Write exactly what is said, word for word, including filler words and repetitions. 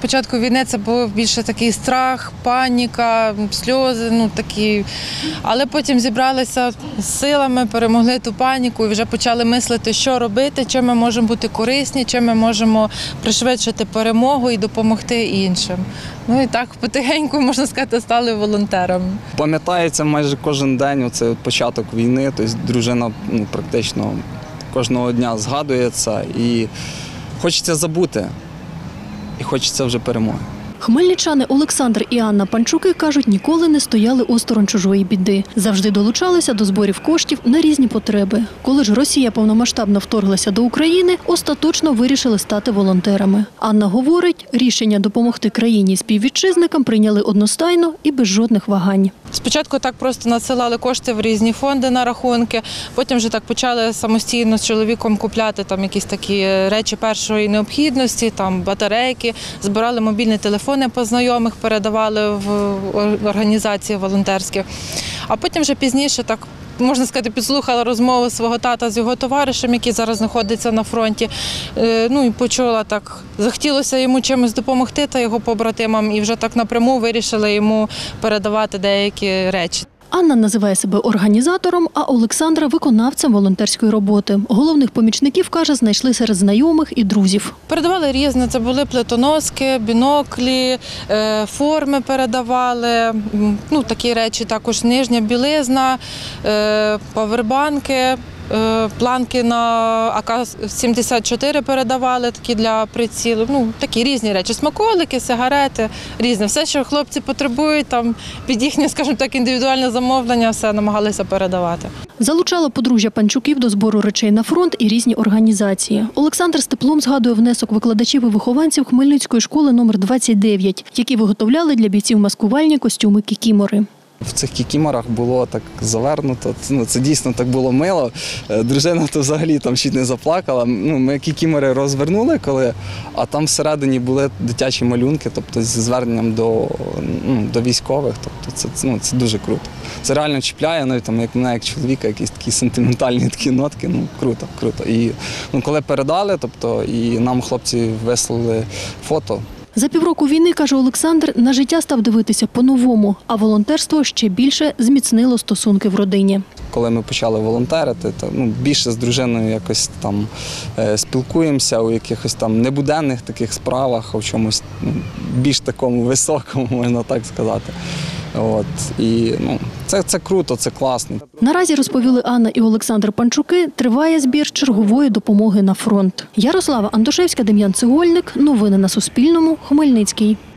Початку війни це був більше такий страх, паніка, сльози, ну такі. Але потім зібралися з силами, перемогли ту паніку і вже почали мислити, що робити, чим ми можемо бути корисні, чим ми можемо пришвидшити перемогу і допомогти іншим. Ну і так потихеньку, можна сказати, стали волонтерами. Пам'ятається майже кожен день, оце початок війни, тобто дружина ну, практично кожного дня згадує це і хочеться забути, і хочеться вже перемоги. Хмельничани Олександр і Анна Панчуки, кажуть, ніколи не стояли осторонь чужої біди. Завжди долучалися до зборів коштів на різні потреби. Коли ж Росія повномасштабно вторглася до України, остаточно вирішили стати волонтерами. Анна говорить, рішення допомогти країні співвітчизникам прийняли одностайно і без жодних вагань. Спочатку так просто надсилали кошти в різні фонди на рахунки, потім вже так почали самостійно з чоловіком купляти там якісь такі речі першої необхідності, там батарейки, збирали мобільні телефони по знайомих, передавали в організації волонтерські. А потім вже пізніше так, можна сказати, підслухала розмову свого тата з його товаришем, який зараз знаходиться на фронті. Ну і почула так, захотілося йому чимось допомогти та його побратимам, і вже так напряму вирішили йому передавати деякі речі. Анна називає себе організатором, а Олександра – виконавцем волонтерської роботи. Головних помічників, каже, знайшли серед знайомих і друзів. Передавали різне. Це були плитоноски, біноклі, форми передавали, ну, такі речі також нижня білизна, павербанки. Планки на А К сімдесят чотири передавали, такі для прицілу, ну, такі різні речі, смаколики, сигарети, різне. Все, що хлопці потребують, там, під їхнє, скажімо так, індивідуальне замовлення, все намагалися передавати. Залучало подружжя Панчуків до збору речей на фронт і різні організації. Олександр з теплом згадує внесок викладачів і вихованців Хмельницької школи номер двадцять дев'ять, які виготовляли для бійців маскувальні костюми кікімори. В цих кікіморах було так завернуто, ну, це дійсно так було мило. Дружина то взагалі там чуть не заплакала. Ну, ми кікімори розвернули, коли, а там всередині були дитячі малюнки, тобто зі зверненням до, ну, до військових. Тобто це, ну, це дуже круто. Це реально чіпляє, навіть там, як мене, як чоловіка, якісь такі сентиментальні такі нотки. Ну, круто, круто. І ну, коли передали, тобто, і нам хлопці вислали фото. За півроку війни, каже Олександр, на життя став дивитися по-новому, а волонтерство ще більше зміцнило стосунки в родині. Коли ми почали волонтерити, то ну, більше з дружиною якось там е, спілкуємося у якихось там небуденних таких справах, у чомусь ну, більш такому високому, можна так сказати. От, і, ну, це, це круто, це класно. Наразі, розповіли Анна і Олександр Панчуки, триває збір чергової допомоги на фронт. Ярослава Антошевська, Дем'ян Цегольник. Новини на Суспільному. Хмельницький.